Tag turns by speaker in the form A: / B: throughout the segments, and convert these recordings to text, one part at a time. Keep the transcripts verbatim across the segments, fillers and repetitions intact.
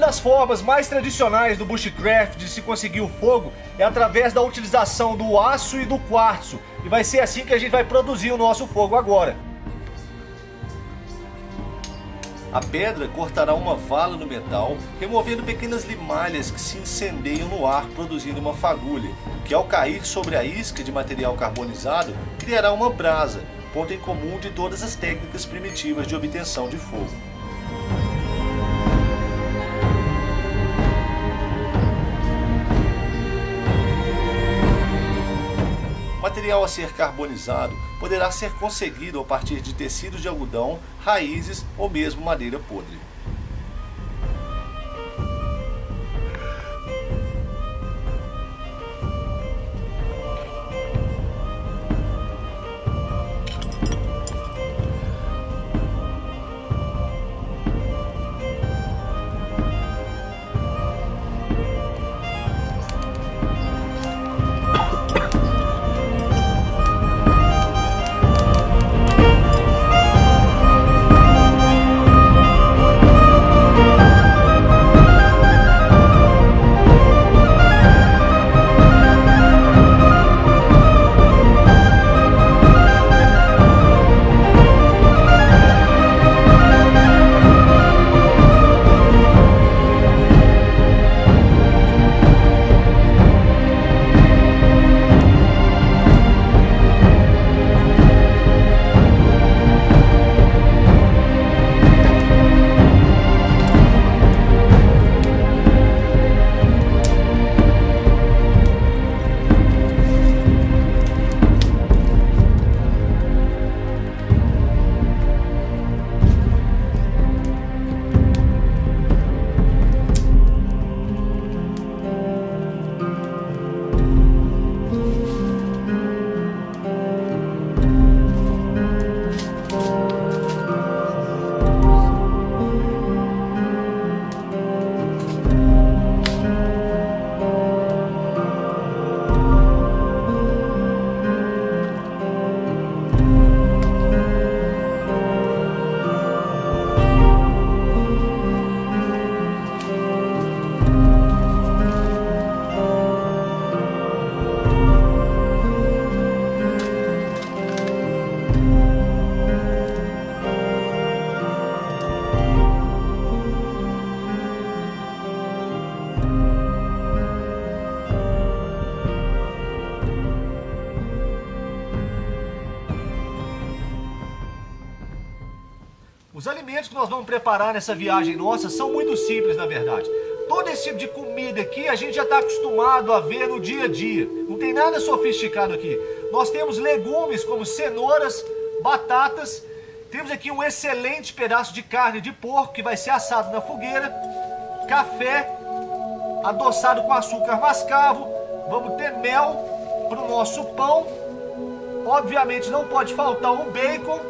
A: das formas mais tradicionais do bushcraft de se conseguir o fogo é através da utilização do aço e do quartzo. E vai ser assim que a gente vai produzir o nosso fogo agora. A pedra cortará uma vala no metal, removendo pequenas limalhas que se incendeiam no ar, produzindo uma fagulha, que ao cair sobre a isca de material carbonizado, criará uma brasa, ponto em comum de todas as técnicas primitivas de obtenção de fogo. O material a ser carbonizado poderá ser conseguido a partir de tecidos de algodão, raízes ou mesmo madeira podre. Os alimentos que nós vamos preparar nessa viagem nossa são muito simples, na verdade. Todo esse tipo de comida aqui a gente já está acostumado a ver no dia a dia. Não tem nada sofisticado aqui. Nós temos legumes como cenouras, batatas. Temos aqui um excelente pedaço de carne de porco que vai ser assado na fogueira. Café adoçado com açúcar mascavo. Vamos ter mel para o nosso pão. Obviamente não pode faltar o bacon,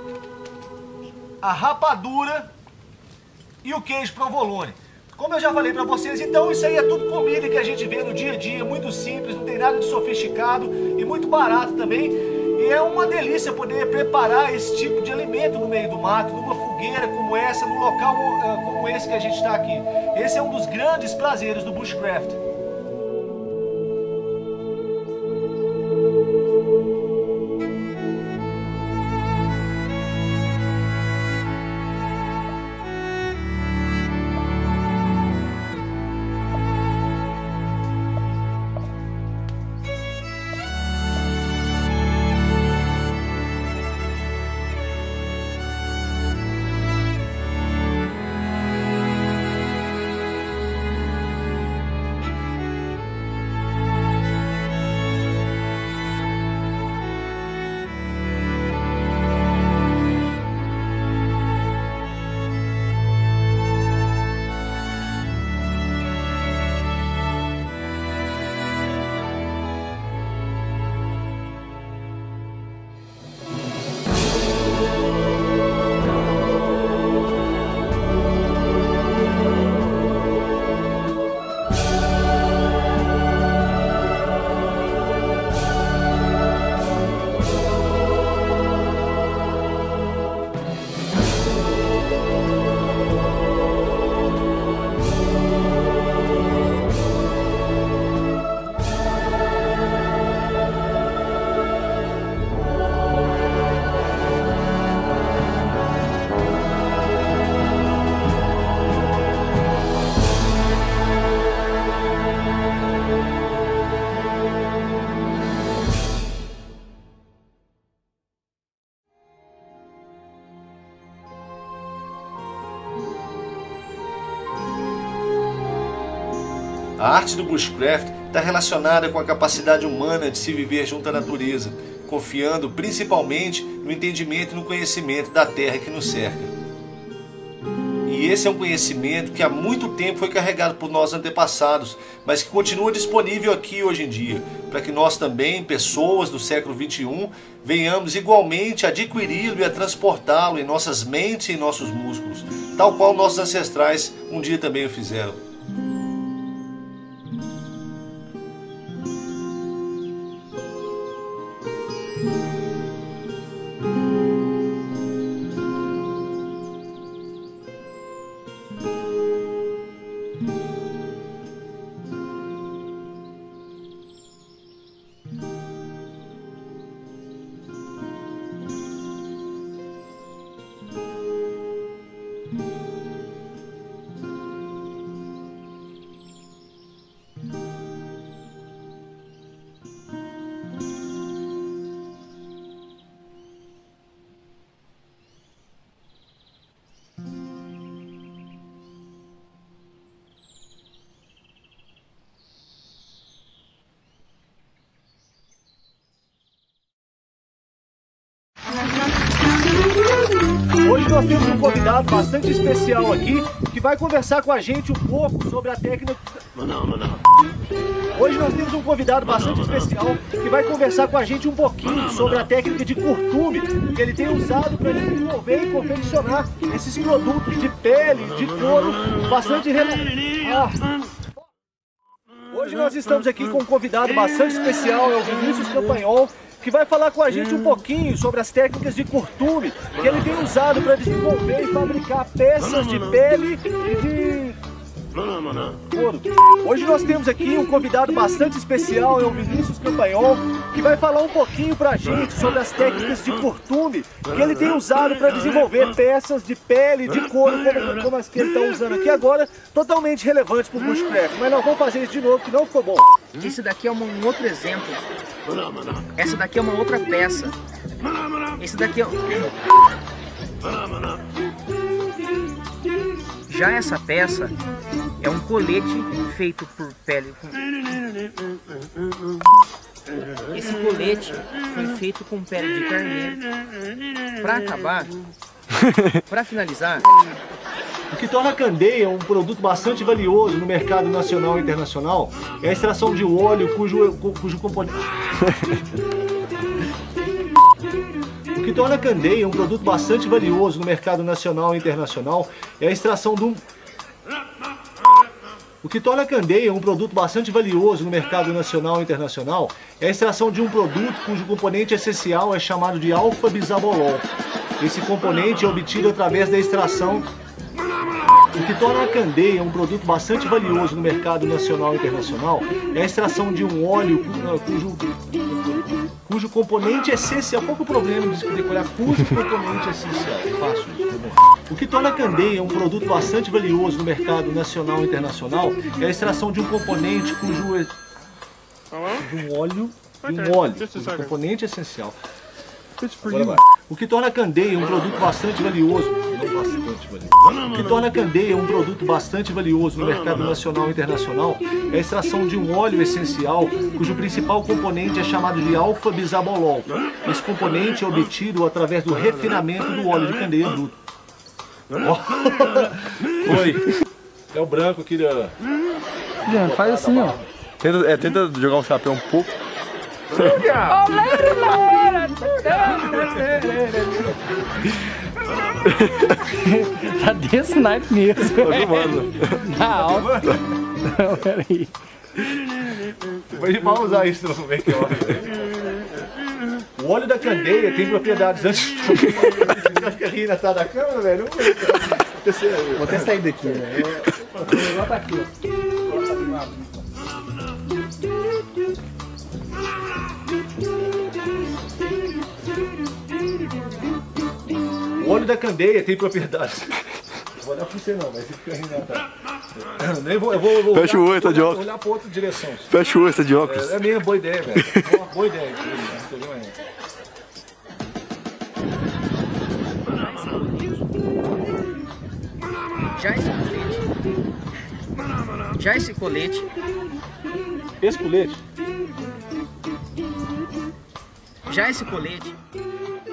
A: a rapadura e o queijo provolone. Como eu já falei para vocês, então isso aí é tudo comida que a gente vê no dia a dia, muito simples, não tem nada de sofisticado e muito barato também. E é uma delícia poder preparar esse tipo de alimento no meio do mato, numa fogueira como essa, num local uh, como esse que a gente está aqui. Esse é um dos grandes prazeres do bushcraft. arte do bushcraft está relacionada com a capacidade humana de se viver junto à natureza, confiando principalmente no entendimento e no conhecimento da terra que nos cerca. E esse é um conhecimento que há muito tempo foi carregado por nossos antepassados, mas que continua disponível aqui hoje em dia, para que nós também, pessoas do século vinte e um, venhamos igualmente adquiri-lo e a transportá-lo em nossas mentes e em nossos músculos, tal qual nossos ancestrais um dia também o fizeram.
B: Hoje nós temos um convidado bastante especial aqui que vai conversar com a gente um pouco sobre a técnica... Hoje nós temos um convidado bastante especial que vai conversar com a gente um pouquinho sobre a técnica de curtume que ele tem usado para desenvolver e confeccionar esses produtos de pele, de couro, bastante... Ah. Hoje nós estamos aqui com um convidado bastante especial, é o Vinícius Campanhol, que vai falar com a gente um pouquinho sobre as técnicas de curtume que ele tem usado para desenvolver e fabricar peças de pele e de couro. Hoje nós temos aqui um convidado bastante especial, é o Vinícius Campanhol, que vai falar um pouquinho para a gente sobre as técnicas de curtume que ele tem usado para desenvolver peças de pele, de couro, como, como as que ele está usando aqui agora, totalmente relevantes para o bushcraft. Mas nós vamos fazer isso de novo, que não ficou bom.
C: Esse daqui é um outro exemplo. Essa daqui é uma outra peça. Esse daqui é... Já essa peça é um colete feito por pele. Esse colete foi feito com pele de carneiro. Para acabar, para finalizar...
B: O que torna a candeia um produto bastante valioso no mercado nacional e internacional é a extração de um óleo cujo, cujo componente... O que torna a candeia um produto bastante valioso no mercado nacional e internacional é a extração de um... O que torna a candeia um produto bastante valioso no mercado nacional e internacional é a extração de um produto cujo componente essencial é chamado de alfa-bisabolol. Esse componente é obtido através da extração... O que torna a candeia um produto bastante valioso no mercado nacional e internacional é a extração de um óleo cujo, cujo componente essencial... Qual que é o problema de decorar cujo componente essencial? É fácil. O que torna a candeia um produto bastante valioso no mercado nacional e internacional é a extração de um componente cujo... de um óleo... de um óleo, cujo componente essencial. O que torna a candeia um produto bastante valioso, não bastante valioso. O que torna a candeia um produto bastante valioso no mercado nacional e internacional é a extração de um óleo essencial cujo principal componente é chamado de alfa-bisabolol. Esse componente é obtido através do refinamento do óleo de candeia bruto. Foi. É o branco aqui da...
D: Já, faz assim, ó. Tenta, é, tenta jogar um chapéu um pouco.
C: Tá desse naipe mesmo.
D: Tô filmando.
C: Tá alto. Não, peraí.
B: Vamos usar isso no make-off. O óleo da candeia tem propriedades anti... Você fica rindo atrás da câmera, velho?
C: Vou até sair daqui, né? O negócio tá aqui, ó.
B: O óleo da candeia tem propriedades. Não vou olhar pra você não, mas você fica rindo atrás. Eu vou, eu vou, eu vou
D: Fecha
B: olhar,
D: o olho, tá de óculos.
B: Vou olhar pra outra direção.
D: Fecha o olho, tá de óculos.
B: É, é mesmo, boa ideia, velho. Boa, boa ideia.
C: Já esse colete Já esse colete,
B: Esse colete?
C: já esse colete